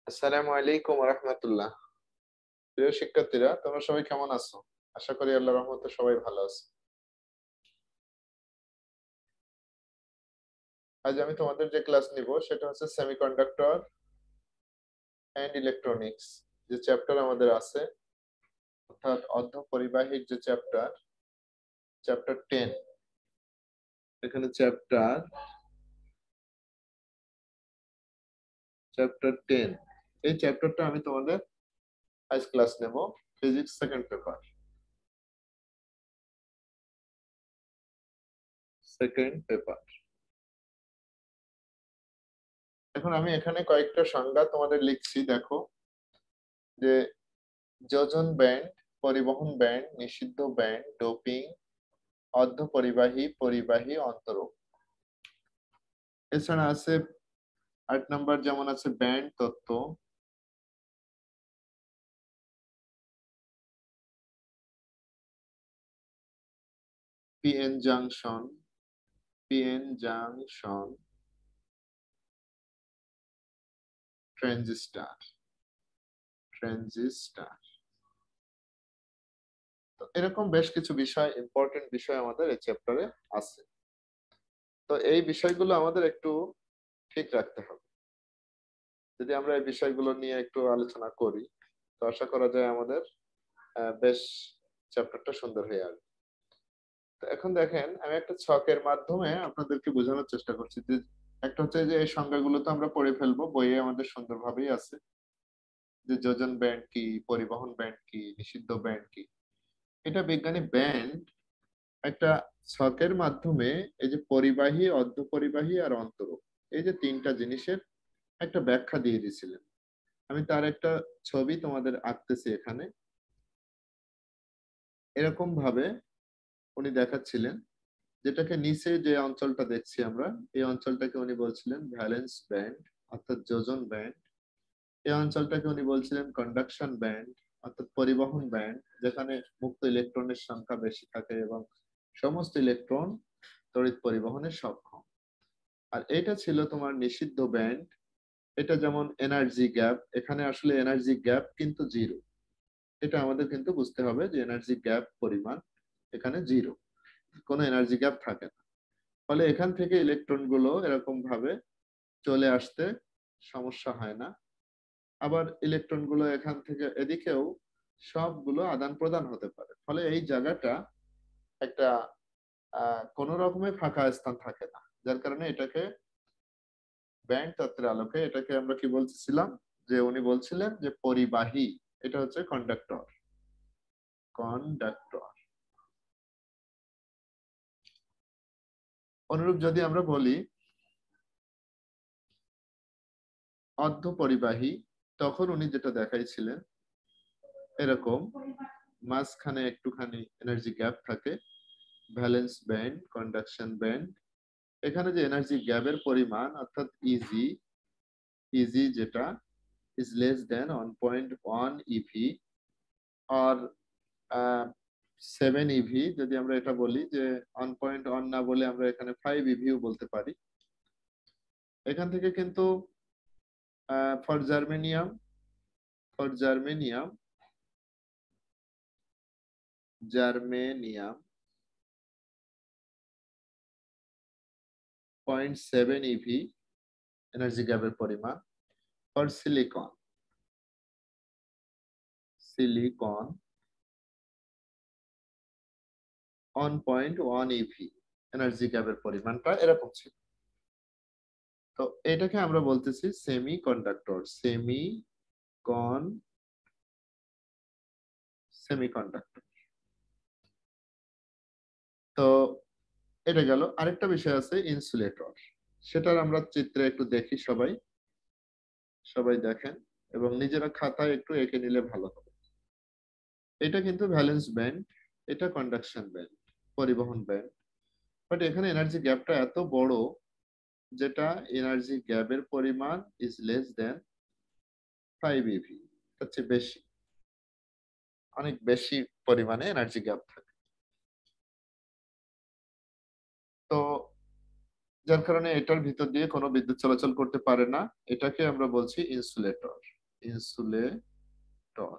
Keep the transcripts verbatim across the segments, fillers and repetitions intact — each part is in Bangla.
আসসালামু আলাইকুম ওয়া রাহমাতুল্লাহ। প্রিয় শিক্ষার্থীরা, তোমরা সবাই কেমন আছো? আশা করি আল্লাহর রহমতে সবাই ভালো আছো। আজ আমি তোমাদের যে ক্লাস নিব সেটা হচ্ছে সেমিকন্ডাক্টর এন্ড ইলেকট্রনিক্স, যে চ্যাপ্টার আমাদের আছে, অর্থাৎ অর্ধপরিবাহীর যে চ্যাপ্টার, চ্যাপ্টার টেন। এখানে চ্যাপ্টার চ্যাপ্টার টেন, এই চ্যাপ্টারটা আমি তোমাদের আজ ক্লাস নেব, physics second paper second paper এখন আমি এখানে কয়েকটা সংজ্ঞা তোমাদের লিখছি, দেখো। যে যোজন ব্যান্ড, পরিবহন ব্যান্ড, নিষিদ্ধ ব্যান্ড, ডোপিং, অর্ধপরিবাহী, পরিবাহী, অন্তরক। এছাড়া আছে আট নাম্বার, যেমন আছে ব্যান্ড তত্ত্ব, PN junction, PN junction, transistor, transistor. তো এরকম বেশ কিছু বিষয়, ইম্পর্টেন্ট বিষয় আমাদের এই চ্যাপ্টারে আছে। তো এই বিষয়গুলো আমাদের একটু ঠিক রাখতে হবে। যদি আমরা এই বিষয়গুলো নিয়ে একটু আলোচনা করি, তো আশা করা যায় আমাদের বেশ চ্যাপ্টারটা সুন্দর হয়ে আসবে। তো এখন দেখেন, আমি একটা ছকের মাধ্যমে আপনাদেরকে বোঝানোর চেষ্টা করছি। যে একটা হচ্ছে যে এই সংজ্ঞাগুলো তো আমরা পড়ে ফেলবো, বইয়ে আমাদের সুন্দরভাবেই আছে, যে যোজন ব্যান্ড কি, পরিবহন ব্যান্ড কি, নিষিদ্ধ ব্যান্ড কি। এটা বিজ্ঞানী ব্যান্ড একটা ছকের মাধ্যমে এই যে পরিবাহী, অর্ধপরিবাহী আর অন্তরক, এই যে তিনটা জিনিসের একটা ব্যাখ্যা দিয়ে দিয়েছিলেন। আমি তার একটা ছবি তোমাদের আঁকতেছি এখানে। এরকম ভাবে উনি দেখাচ্ছিলেন, যেটাকে নিচে যে অঞ্চলটা দেখছি আমরা, এই অঞ্চলটাকে উনি বলছিলেন ভ্যালেন্স ব্যান্ড, অর্থাৎ যোজন ব্যান্ড। এই অঞ্চলটাকে উনি বলছিলেন কন্ডাকশন ব্যান্ড, অর্থাৎ পরিবহন ব্যান্ড, যেখানে মুক্ত ইলেকট্রনের সংখ্যা বেশি থাকে এবং সমস্ত ইলেকট্রন তড়িৎ পরিবহনে সক্ষম। আর এটা ছিল তোমার নিষিদ্ধ ব্যান্ড। এটা যেমন এনার্জি গ্যাপ, এখানে আসলে এনার্জি গ্যাপ কিন্তু জিরো। এটা আমাদের কিন্তু বুঝতে হবে যে এনার্জি গ্যাপ পরিমাণ এখানে জিরো, কোনো এনার্জি গ্যাপ থাকে না। ফলে এখান থেকে ইলেকট্রন গুলো এরকম ভাবে চলে আসতে সমস্যা হয় না। আবার ইলেকট্রন গুলো এখান থেকে এদিকেও সবগুলো আদান প্রদান হতে পারে। ফলে এই জায়গাটা একটা আহ কোন রকমের ফাঁকা স্থান থাকে না, যার কারণে এটাকে ব্যান্ড তত্ত্বের আলোকে এটাকে আমরা কি বলছিলাম, যে উনি বলছিলেন যে পরিবাহী, এটা হচ্ছে কন্ডাক্টর, কন্ডাক্টর। অনুরূপ যদি আমরা বলি অর্ধপরিবাহী, তখন উনি যেটা দেখাইছিলেন এরকম মাঝখানে একটুখানি এনার্জি গ্যাপ থাকে, ভ্যালেন্স ব্যান্ড, কন্ডাকশন ব্যান্ড। এখানে যে এনার্জি গ্যাপের পরিমাণ অর্থাৎ ইজি, ইজি যেটা is less than one point one eV আর সেভেন ইভি। যদি আমরা এটা বলি যে ওয়ান পয়েন্ট ওয়ান না বলে আমরা এখানে ফাইভ ইভিও বলতে পারি। এখান থেকে কিন্তু for germanium, for germanium germanium point seven eV energy গ্যাপের পরিমাণ। For silicon, silicon one point one eV energy গ্যাপের পরিমাণটা এরকম ছিল। তো এটাকে আমরা বলতেছি semiconductor, semi con semiconductor. তো এটা গেল। আরেকটা বিষয় আছে ইনসুলেটর, সেটার আমরা চিত্রে একটু দেখি। সবাই সবাই দেখেন এবং নিজেরা খাতায় একটু এঁকে নিলে ভালো হবে। এটা কিন্তু ভ্যালেন্স ব্যান্ড, এটা কন্ডাকশন ব্যান্ড, পরিবহন ব্যান্ড। বাট এখানে এনার্জি গ্যাপটা এত বড়, যেটা এনার্জি গ্যাপের পরিমাণ is less than five eV, তার চেয়ে বেশি, অনেক বেশি পরিমাণে এনার্জি গ্যাপ থাকে। তো যার কারণে এটার ভিতর দিয়ে কোনো বিদ্যুৎ চলাচল করতে পারে না। এটাকে আমরা বলছি ইনসুলেটর। ইনসুলেটর।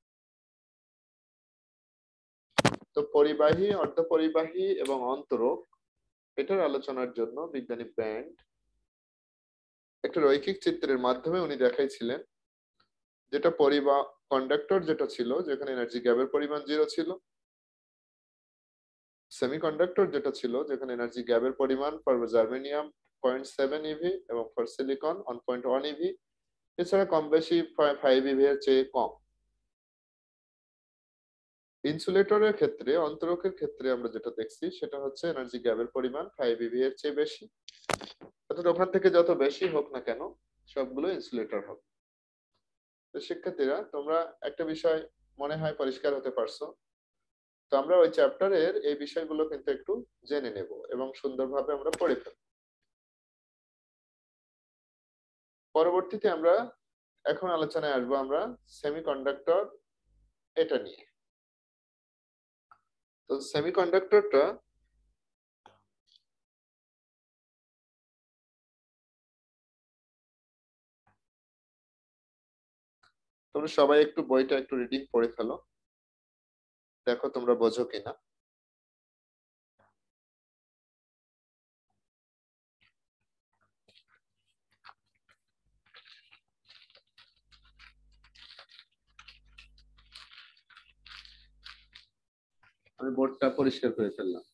তো পরিবাহী, অর্ধপরিবাহী এবং অন্তরক এটার আলোচনার জন্য বিজ্ঞানী ব্যান্ড একটা রৈখিক চিত্রের মাধ্যমে উনি দেখাইছিলেন যেটা পরিবাহ কন্ডাক্টর যেটা ছিল, যেখানে এনার্জি গ্যাপের পরিমাণ জিরো ছিল, সেমিকন্ডাক্টর যেটা ছিল, যেখানে এনার্জি গ্যাপের পরিমাণ for germanium point seven eV এবং for silicon one point one eV, এছাড়া কম বেশি ফাইভ ইভি এর চেয়ে কম। ইনসুলেটরের ক্ষেত্রে, অন্তরকের ক্ষেত্রে আমরা যেটা দেখছি সেটা হচ্ছে এনার্জি গ্যাপের পরিমাণ ফাইভ ইভি এর চেয়ে বেশি, অর্থাৎ ওখান থেকে যত বেশি হোক না কেন সবগুলো ইনসুলেটর হবে। তো শিক্ষার্থীরা, তোমরা একটা বিষয় মনে হয় পরিষ্কার হতে পারছো। তো আমরা ওই চ্যাপ্টারের এই বিষয়গুলো কিন্তু একটু জেনে নেব এবং সুন্দরভাবে আমরা পড়ে ফেলব। পরবর্তীতে আমরা এখন আলোচনায় আসবো আমরা সেমিকন্ডাক্টর এটা নিয়ে। তো সেমিকন্ডাক্টরটা তোমরা সবাই একটু বইটা একটু রিডিং পড়ে ফেলো, দেখো তোমরা বোঝো কিনা। আমি বোর্ডটা পরিষ্কার করে ফেললাম।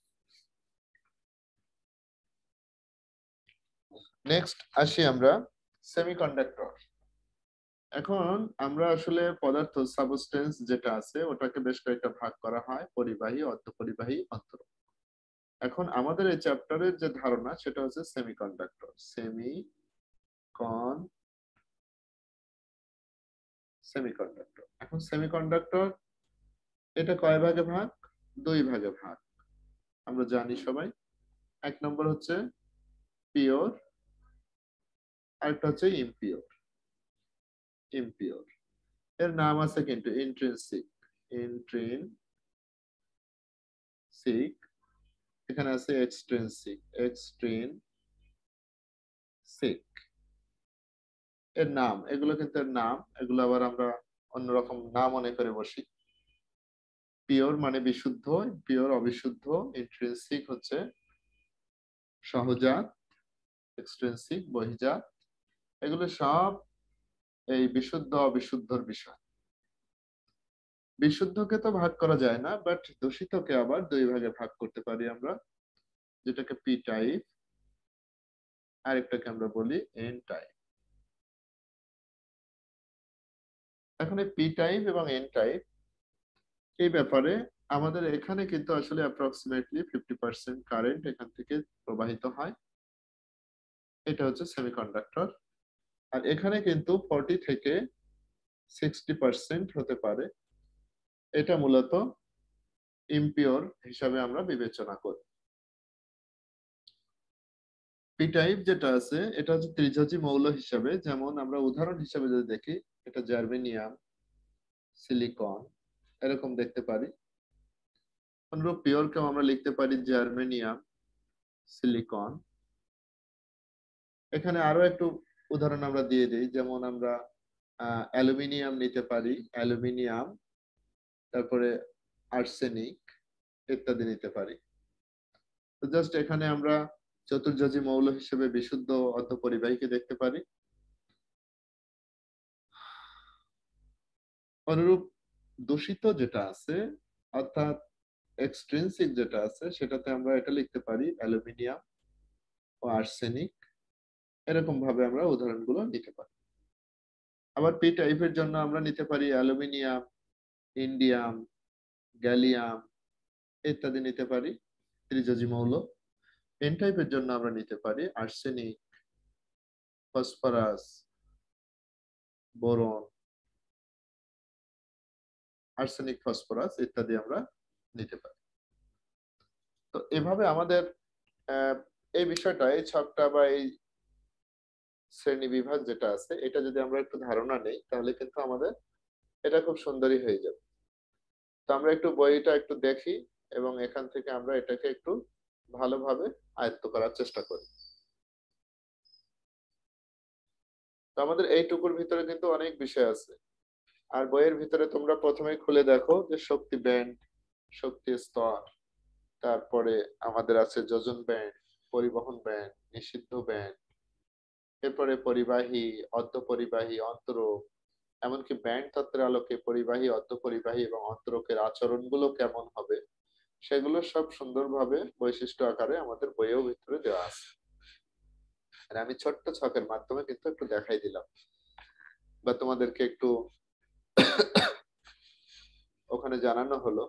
নেক্সট আসি আমরা সেমিকন্ডাক্টর। এখন আমরা আসলে পদার্থ সাবস্টেন্স যেটা আছে ওটাকে বেশ কয়েকটা ভাগ করা হয়, পরিবাহী, অর্ধপরিবাহী, অন্তরক। এখন আমাদের এই চ্যাপ্টারের যে ধারণা সেটা হচ্ছে সেমিকন্ডাক্টর। Semi con semiconductor. এখন সেমিকন্ডাক্টর এটা কয় ভাগে ভাগ? দুই ভাগে ভাগ। আমরা জানি সবাই, এক নম্বর হচ্ছে পিওর, আরেকটা হচ্ছে ইমপিওর। ইমপিওর এর নাম আছে কিন্তু ইন্ট্রিনসিক। ইন্ট্রিনসিক, এখানে আছে এক্সট্রিনসিক। এক্সট্রিনসিক এর নাম, এগুলো কিন্তু এর নাম, এগুলো আবার আমরা অন্যরকম নাম মনে করে বসি। পিওর মানে বিশুদ্ধ, পিওর অবিশুদ্ধ, ইন্ট্রিনসিক হচ্ছে সহজাত, এক্সট্রিনসিক বহিজাত। এগুলো সব এই বিশুদ্ধ অবিশুদ্ধর বিষয়। বিশুদ্ধকে তো ভাগ করা যায় না, বাট দূষিতকে আবার দুই ভাগে ভাগ করতে পারি আমরা, যেটাকে পি টাইপ, আরেকটাকে আমরা বলি এন টাইপ। এখন এই পি টাইপ এবং এন টাইপ এই ব্যাপারে আমাদের এখানে কিন্তু আসলে অ্যাপ্রক্সিমেটলি ফিফটি পার্সেন্ট কারেন্ট এখান থেকে প্রবাহিত হয়, এটা হচ্ছে সেমিকন্ডাক্টর। আর এখানে কিন্তু ফর্টি থেকে সিক্সটি পার্সেন্ট হতে পারে, এটা মূলত ইমপিওর হিসাবে আমরা বিবেচনা করি। পি টাইপ যেটা আছে এটা হচ্ছে ত্রিঝাজি মৌল হিসাবে, যেমন আমরা উদাহরণ হিসাবে যদি দেখি, এটা জার্মেনিয়াম, সিলিকন এরকম দেখতে পারি। অনুরূপ পিওরকেও আমরা লিখতে পারি জার্মেনিয়াম, সিলিকন। এখানে আরো একটু উদাহরণ আমরা দিয়ে দিই, যেমন আমরা অ্যালুমিনিয়াম নিতে পারি, অ্যালুমিনিয়াম, তারপরে আর্সেনিক ইত্যাদি নিতে পারি। তো জাস্ট এখানে আমরা চতুর্যাজি মৌল হিসেবে বিশুদ্ধ অর্ধপরিবাহীকে দেখতে পারি। অনুরূপ দূষিত যেটা আছে অর্থাৎ এক্সট্রিনসিক যেটা আছে সেটাতে আমরা এটা লিখতে পারি অ্যালুমিনিয়াম ও আর্সেনিক। এরকম ভাবে আমরা উদাহরণগুলো নিতে পারি। আবার পি টাইপের জন্য আমরা নিতে পারি অ্যালুমিনিয়াম, ইন্ডিয়াম, গ্যালিয়াম ইত্যাদি নিতে পারি ত্রিযোজি মৌল। এন টাইপের জন্য আমরা নিতে পারি arsenic, phosphorus, boron, arsenic, phosphorus ইত্যাদি আমরা নিতে পারি। তো এভাবে আমাদের এই বিষয়টা, এই ছকটা বা এই শ্রেণী বিভাগ যেটা আছে এটা যদি আমরা একটু ধারণা নেই তাহলে কিন্তু আমাদের এটা খুব সুন্দরই হয়ে যাবে। তো আমরা একটু বইটা একটু দেখি এবং এখান থেকে আমরা এটাকে একটু ভালোভাবে আয়ত্ত করার চেষ্টা করি। আমাদের এইটুকুর ভিতরে কিন্তু অনেক বিষয় আছে। আর বইয়ের ভিতরে তোমরা প্রথমে খুলে দেখো যে শক্তি ব্যান্ড, শক্তি স্তর, তারপরে আমাদের আছে যোজন ব্যান্ড, পরিবহন ব্যান্ড, নিষিদ্ধ ব্যান্ড, এরপরে পরিবাহী, অর্ধপরিবাহী, অন্তরক, এমনকি ব্যান্ড তত্ত্বের আলোকে পরিবাহী, অর্ধপরিবাহী এবং অন্তরকের আচরণগুলো কেমন হবে সেগুলো সব সুন্দরভাবে বৈশিষ্ট্য আকারে আমাদের বইয়ের ভিতরে দেওয়া আছে। আর আমি ছোট্ট ছকের মাধ্যমে কিন্তু একটু দেখাই দিলাম, বা তোমাদেরকে একটু ওখানে জানানো হলো।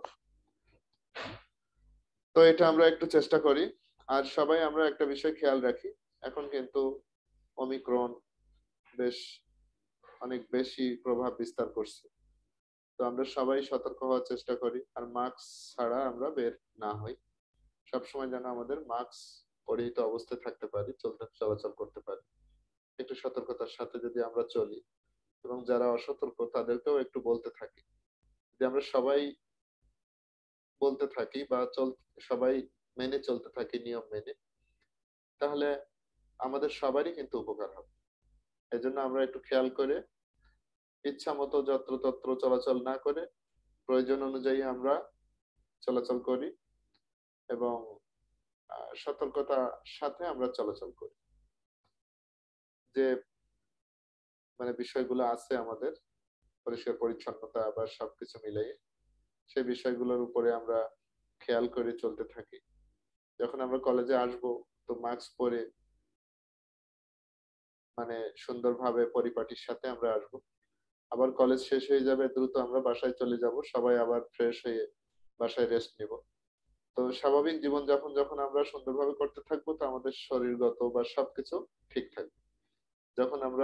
তো এটা আমরা একটু চেষ্টা করি। আর সবাই আমরা একটা বিষয় খেয়াল রাখি, এখন কিন্তু ওমিক্রন বেশ অনেক বেশি প্রভাব বিস্তার করছে। তো আমরা সবাই সতর্ক হওয়ার চেষ্টা করি, আর মাস্ক ছাড়া আমরা বের না হই। সবসময় যেন আমাদের মাস্ক পরিহিত অবস্থায় থাকতে পারি, চলতে চলাচল করতে পারি। একটু সতর্কতার সাথে যদি আমরা চলি, এবং যারা অসতর্ক তাদেরকেও একটু বলতে থাকি, যে আমরা সবাই বলতে থাকি বা চল সবাই মেনে চলতে থাকি নিয়ম মেনে, তাহলে আমাদের সবারই কিন্তু উপকার হবে। এজন্য আমরা একটু খেয়াল করে ইচ্ছা মতো যত্রতত্র চলাচল না করে প্রয়োজন অনুযায়ী আমরা চলাচল করি, এবং সতর্কতার সাথে আমরা চলাচল করি। যে মানে বিষয়গুলো আছে আমাদের পরিষ্কার পরিচ্ছন্নতা বা সবকিছু মিলিয়ে, সেই বিষয়গুলোর উপরে আমরা খেয়াল করে চলতে থাকি। যখন আমরা কলেজে আসব, তো মাস্ক পরে মানে সুন্দরভাবে পরিপাটির সাথে আমরা আসব। আবার কলেজ শেষ হয়ে যাবে, দ্রুত আমরা বাসায় চলে যাব, সবাই আবার ফ্রেশ হয়ে বাসায় রেস্ট নিব। তো স্বাভাবিক জীবনযাপন যখন আমরা সুন্দরভাবে করতে থাকবো, তো আমাদের শরীরগত বা সবকিছু ঠিক থাকবে। যখন আমরা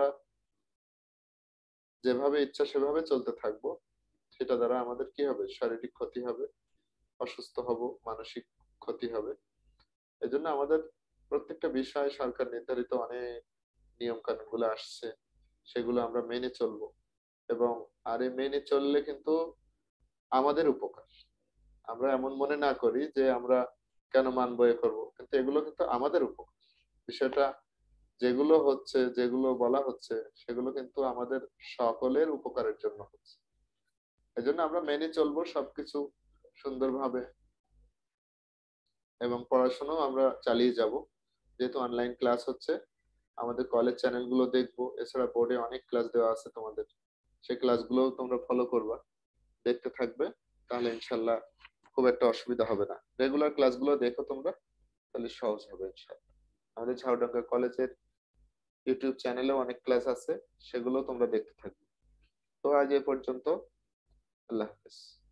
যেভাবে ইচ্ছা সেভাবে চলতে থাকবো, সেটা দ্বারা আমাদের কি হবে, শারীরিক ক্ষতি হবে, অসুস্থ হব, মানসিক ক্ষতি হবে। এজন্য আমাদের প্রত্যেকটা বিষয় সরকার নির্ধারিত অনেক নিয়ম কানুন গুলো আসছে, সেগুলো আমরা মেনে চলবো। এবং আর এই মেনে চললে কিন্তু আমাদের উপকার। আমরা এমন মনে না করি যে আমরা কেন মানবো এ করবো, কিন্তু এগুলো কিন্তু আমাদের উপকার। বিষয়টা যেগুলো হচ্ছে, যেগুলো বলা হচ্ছে, সেগুলো কিন্তু আমাদের সকলের উপকারের জন্য হচ্ছে। এজন্য আমরা মেনে চলবো সবকিছু সুন্দরভাবে, এবং পড়াশোনাও আমরা চালিয়ে যাব। যেহেতু অনলাইন ক্লাস হচ্ছে, আমাদের কলেজ চ্যানেল গুলো দেখবো, এছাড়া বোর্ডে অনেক ক্লাস দেওয়া আছে তোমাদের, সেই ক্লাসগুলো তোমরা ফলো করবা, দেখতে থাকবে, তাহলে ইনশাল্লাহ খুব একটা অসুবিধা হবে না। রেগুলার ক্লাসগুলো দেখো তোমরা, তাহলে সহজ হবে ইনশাল্লাহ। আমাদের ঝাউডাঙ্গা কলেজের ইউটিউব চ্যানেলেও অনেক ক্লাস আছে, সেগুলো তোমরা দেখতে থাকবে। তো আজ এ পর্যন্ত, আল্লাহ হাফেজ।